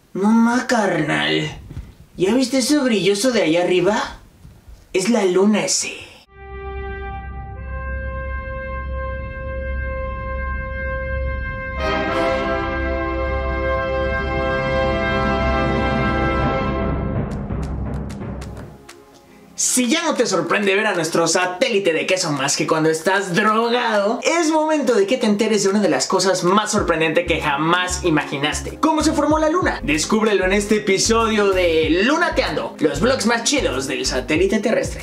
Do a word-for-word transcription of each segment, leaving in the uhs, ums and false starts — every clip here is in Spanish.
Mamá, carnal, ¿ya viste eso brilloso de allá arriba? Es la luna ese. Si ya no te sorprende ver a nuestro satélite de queso más que cuando estás drogado, es momento de que te enteres de una de las cosas más sorprendentes que jamás imaginaste. ¿Cómo se formó la luna? Descúbrelo en este episodio de Lunateando, los vlogs más chidos del satélite terrestre.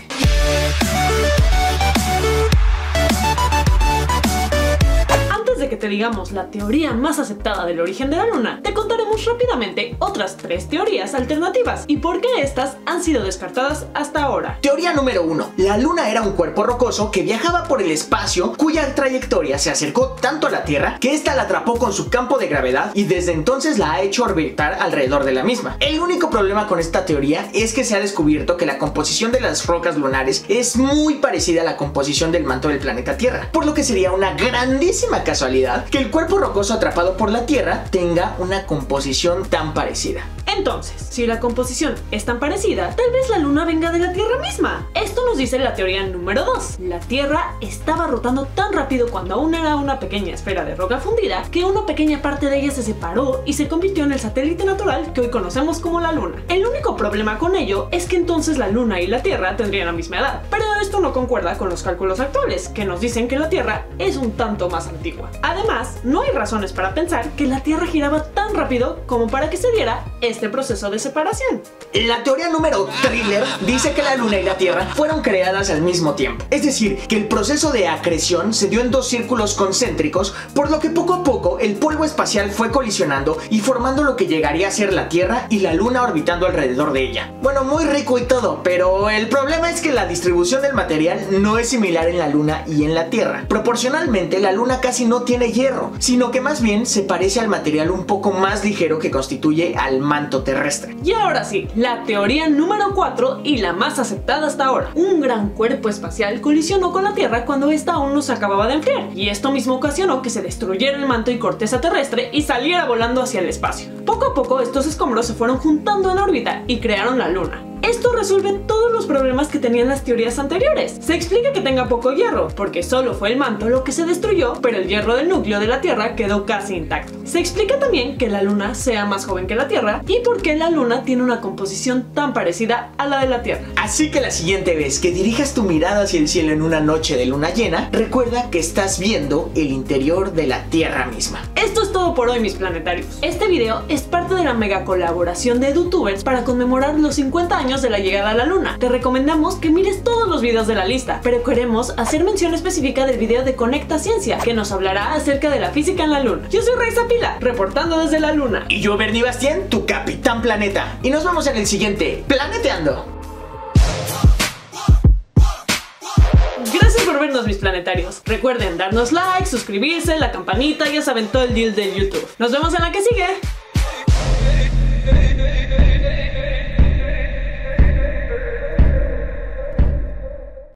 Que te digamos la teoría más aceptada del origen de la luna, te contaremos rápidamente otras tres teorías alternativas y por qué estas han sido descartadas hasta ahora. Teoría número uno. La luna era un cuerpo rocoso que viajaba por el espacio, cuya trayectoria se acercó tanto a la Tierra que ésta la atrapó con su campo de gravedad y desde entonces la ha hecho orbitar alrededor de la misma. El único problema con esta teoría es que se ha descubierto que la composición de las rocas lunares es muy parecida a la composición del manto del planeta Tierra, por lo que sería una grandísima casualidad que el cuerpo rocoso atrapado por la Tierra tenga una composición tan parecida. Entonces, si la composición es tan parecida, tal vez la luna venga de la Tierra misma. Esto nos dice la teoría número dos. La Tierra estaba rotando tan rápido cuando aún era una pequeña esfera de roca fundida que una pequeña parte de ella se separó y se convirtió en el satélite natural que hoy conocemos como la luna. El único problema con ello es que entonces la luna y la Tierra tendrían la misma edad, pero esto no concuerda con los cálculos actuales, que nos dicen que la Tierra es un tanto más antigua. Además, no hay razones para pensar que la Tierra giraba tan rápido como para que se diera este proceso de separación. La teoría número thriller dice que la luna y la Tierra fueron creadas al mismo tiempo, es decir, que el proceso de acreción se dio en dos círculos concéntricos, por lo que poco a poco el polvo espacial fue colisionando y formando lo que llegaría a ser la Tierra y la luna orbitando alrededor de ella. Bueno, muy rico y todo, pero el problema es que la distribución del material no es similar en la luna y en la Tierra. Proporcionalmente, la luna casi no tiene hierro, sino que más bien se parece al material un poco más ligero que constituye al manto terrestre. Y ahora sí, la teoría número cuatro y la más aceptada hasta ahora. Un gran cuerpo espacial colisionó con la Tierra cuando esta aún no se acababa de enfriar, y esto mismo ocasionó que se destruyera el manto y corteza terrestre y saliera volando hacia el espacio. Poco a poco estos escombros se fueron juntando en órbita y crearon la luna. Esto resuelve todos los problemas que tenían las teorías anteriores. Se explica que tenga poco hierro, porque solo fue el manto lo que se destruyó, pero el hierro del núcleo de la Tierra quedó casi intacto. Se explica también que la luna sea más joven que la Tierra y por qué la luna tiene una composición tan parecida a la de la Tierra. Así que la siguiente vez que dirijas tu mirada hacia el cielo en una noche de luna llena, recuerda que estás viendo el interior de la Tierra misma. Esto es todo por hoy, mis planetarios. Este video es parte de la mega colaboración de EduTubers para conmemorar los cincuenta años de la llegada a la luna. Te recomendamos que mires todos los videos de la lista, pero queremos hacer mención específica del video de Conecta Ciencia, que nos hablará acerca de la física en la luna. Yo soy Raiza Pila, reportando desde la luna. Y yo, Bernie Bastien, tu capitán planeta. Y nos vemos en el siguiente Planeteando. Gracias por vernos, mis planetarios. Recuerden darnos like, suscribirse, la campanita, ya saben todo el deal de YouTube. Nos vemos en la que sigue.